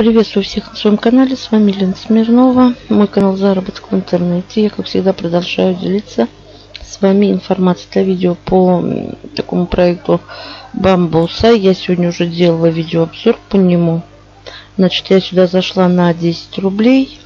Приветствую всех на своем канале. С вами Лена Смирнова. Мой канал «Заработок в интернете». Я, как всегда, продолжаю делиться с вами информацией для видео по такому проекту Бамбуса. Я сегодня уже делала видеообзор по нему. Значит, я сюда зашла на 10 рублей.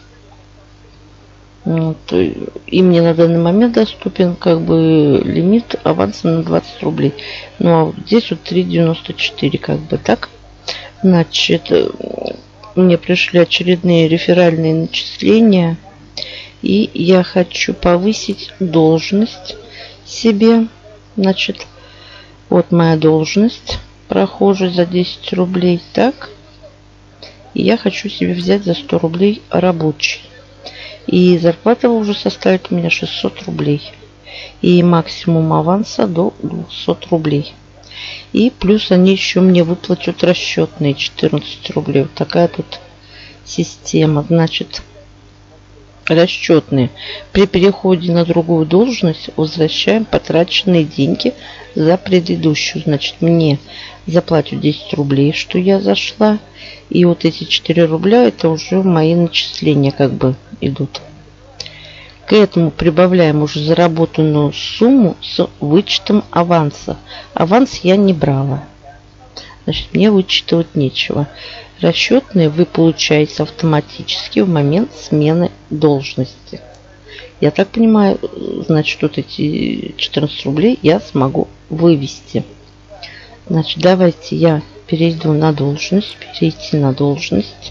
Вот, и мне на данный момент доступен как бы лимит аванса на 20 рублей. Ну а вот здесь вот 3,94 как бы так. Значит, мне пришли очередные реферальные начисления. И я хочу повысить должность себе. Значит, вот моя должность. Прохожий за 10 рублей. Так. И я хочу себе взять за 100 рублей рабочий. И зарплата уже составит у меня 600 рублей. И максимум аванса до 200 рублей. И плюс они еще мне выплатят расчетные 14 рублей. Вот такая тут система. Значит, расчетные. При переходе на другую должность возвращаем потраченные деньги за предыдущую. Значит, мне заплатят 10 рублей, что я зашла. И вот эти 4 рубля, это уже мои начисления как бы идут. К этому прибавляем уже заработанную сумму с вычетом аванса. Аванс я не брала. Значит, мне вычитывать нечего. Расчетные вы получаете автоматически в момент смены должности. Я так понимаю, значит, вот эти 14 рублей я смогу вывести. Значит, давайте я перейду на должность. Перейти на должность.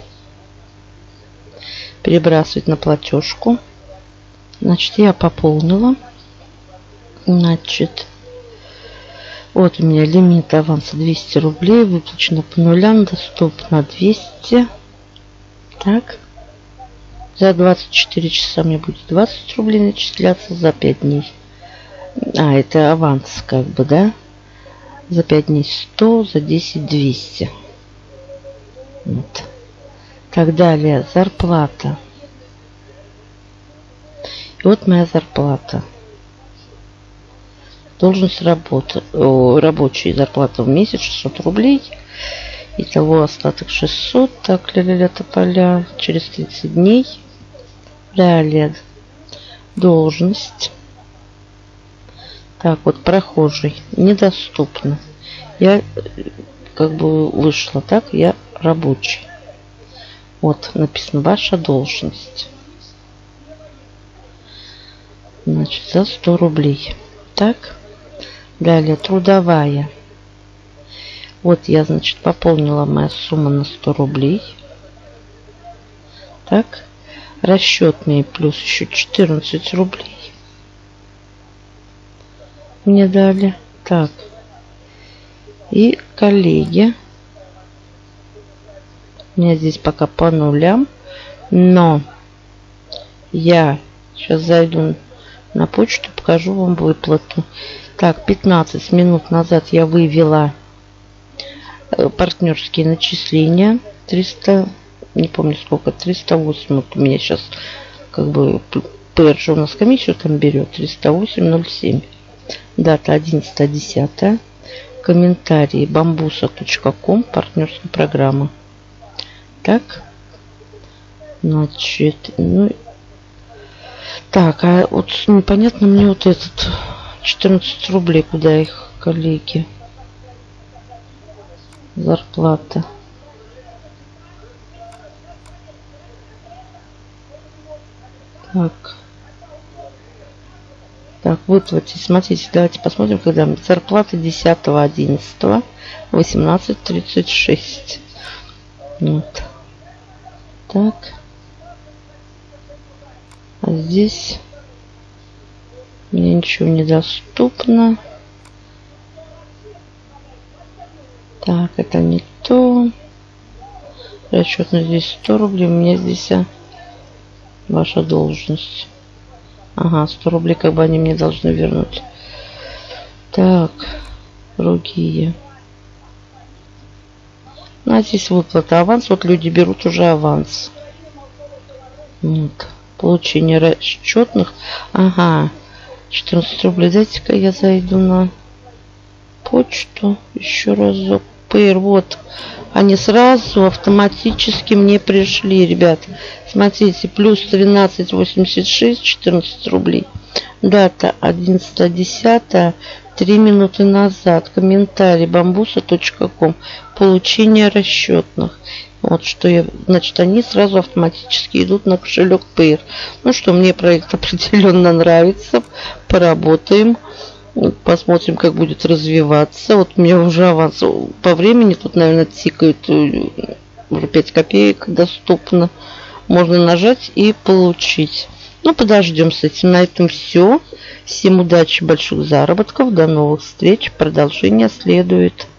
Перебрасывать на платежку. Значит, я пополнила. Значит, вот у меня лимит аванса 200 рублей. Выплачено по нулям. Доступно 200. Так. За 24 часа мне будет 20 рублей начисляться. За 5 дней. А, это аванс как бы, да? За 5 дней 100. За 10 200. Вот. Так далее. Зарплата. И вот моя зарплата. Должность работы. Рабочая зарплата в месяц 600 рублей. Итого остаток 600. Так, ля-ля-ля тополя. Через 30 дней. Далее. Должность. Так, вот прохожий. Недоступно. Я как бы вышла. Так, я рабочий. Вот написано ваша должность. Значит, за 100 рублей. Так. Далее, трудовая. Вот я, значит, пополнила моя сумма на 100 рублей. Так. Расчетные плюс еще 14 рублей. Мне дали. Так. И коллеги. У меня здесь пока по нулям. Но я сейчас зайду на почту, покажу вам выплату. Так, 15 минут назад я вывела партнерские начисления. 300, не помню сколько, 308. Вот у меня сейчас как бы ПР же у нас комиссию там берет. 308,07. Дата 11.10. Комментарии bambusa.com. Партнерская программа. Так. Значит, ну так, а вот непонятно мне вот этот 14 рублей, куда их, коллеги? Зарплата. Так. Так, выплатить. Смотрите, давайте посмотрим, когда зарплата 10.11. 18.36. Вот. Так. А здесь мне ничего не доступно. Так, это не то. Расчетно здесь 100 рублей. У меня здесь ваша должность. Ага, 100 рублей как бы они мне должны вернуть. Так, другие. А здесь выплата аванс. Вот люди берут уже аванс. Вот. Получение расчетных. Ага. 14 рублей. Дайте-ка я зайду на почту. Еще разок. Вот. они сразу автоматически мне пришли, ребят. Смотрите, плюс 13,86, 14 рублей. Дата 11.10, 3 минуты назад. Комментарий bambusa.com. Получение расчетных. Вот что я, значит, они сразу автоматически идут на кошелек Payer. Ну что, мне проект определенно нравится. Поработаем. Посмотрим, как будет развиваться. Вот у меня уже аванс по времени. Тут, наверное, тикает уже 5 копеек доступно. Можно нажать и получить. Ну, подождем с этим. На этом все. Всем удачи, больших заработков. До новых встреч. Продолжение следует.